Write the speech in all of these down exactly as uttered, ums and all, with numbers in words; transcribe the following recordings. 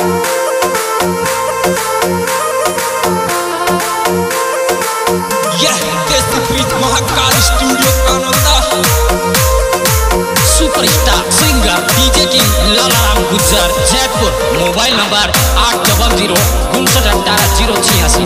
यह देशप्रीत महाकाल स्टूडियो का superstar singer DJ king Lalaram Gujjar Jaipur. Mobile number आठ डबल जीरो उनसठ अठारह जीरो छियासी।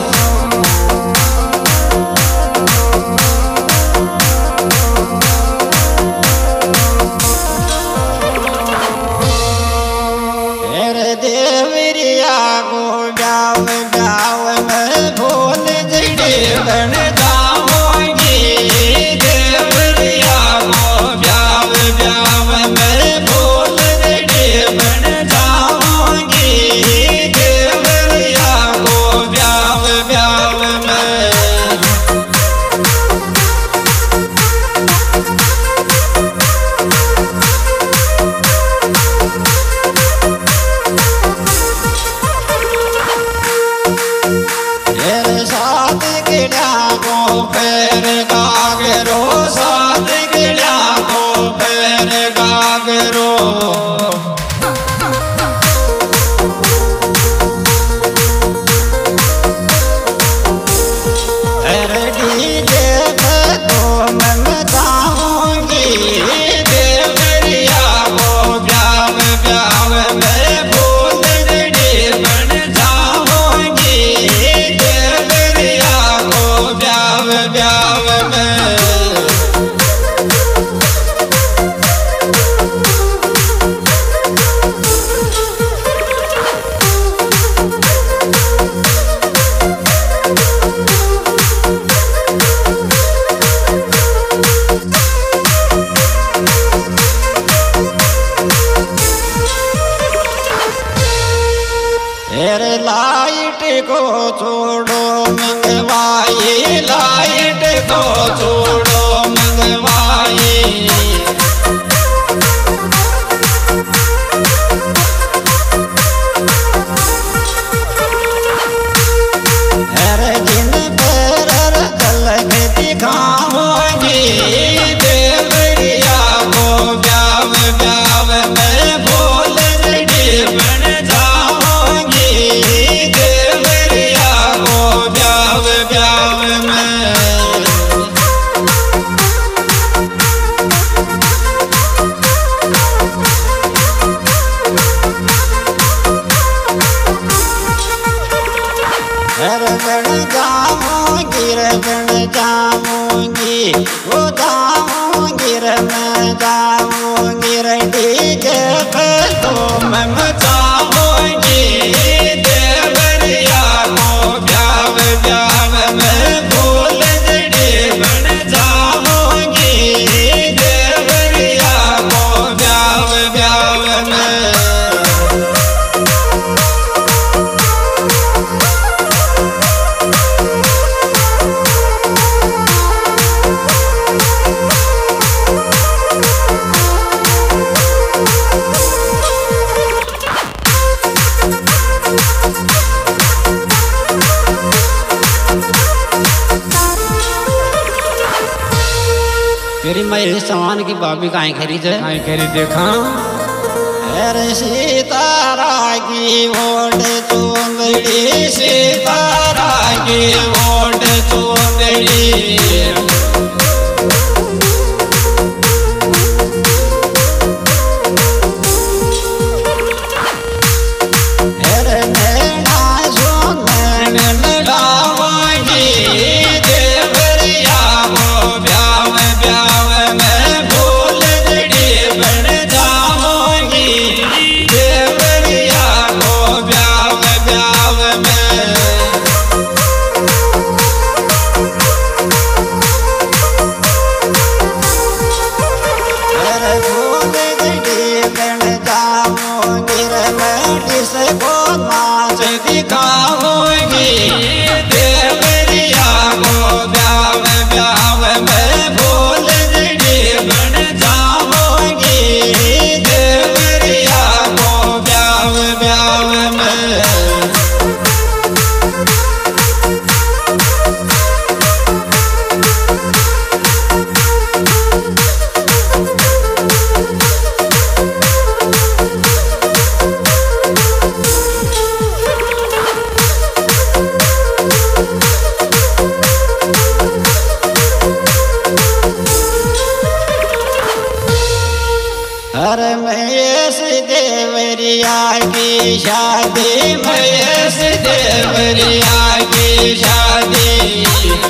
लाइट को छोड़ो मंगवाई, लाइट को छोड़ो मंगवाई। हर दिन पर झलक दिखाऊंगी देवरिया को ब्याव ब्याव में बोल रे बन जाऊंगी देवरिया को ब्याव ब्याव में। रबड़ जाऊंगी रबड़ जाऊंगी वो जाऊंगी मैं जाऊंगी डीजे पे तो मैं मचाऊंगी देवरिया को ब्याव ब्याव में बोल रे बन जाऊंगी देवरिया को ब्याव ब्याव में। मेरी मैं सामान की भाभी काहे खरीद है काहे खरीद देखा। अरे सीतारा की वोट चूंदड़ी सीतारा की वोट चूंदड़ी। देवरिया की शादी महेश देवरिया की शादी।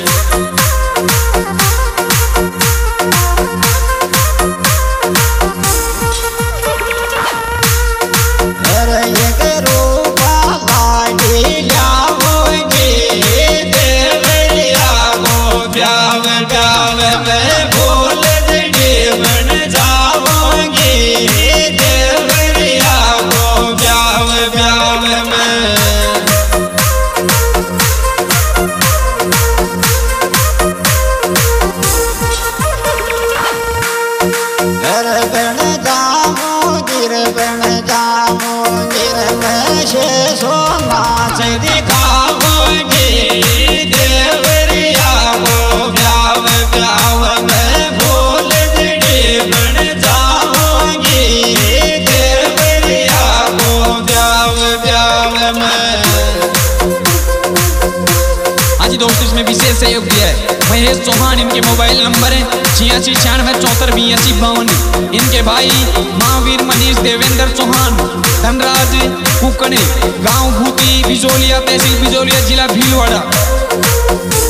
दोस्तों इसमें विशेष सहयोग दिया है महेश चौहान। इनके मोबाइल नंबर है छियासी छियानवे चौहत्तर बियासी बावन। इनके भाई महावीर मनीष देवेंद्र चौहान धनराज कुकने, गांव भूती बिजोलिया, तहसील बिजोलिया, जिला भीलवाड़ा।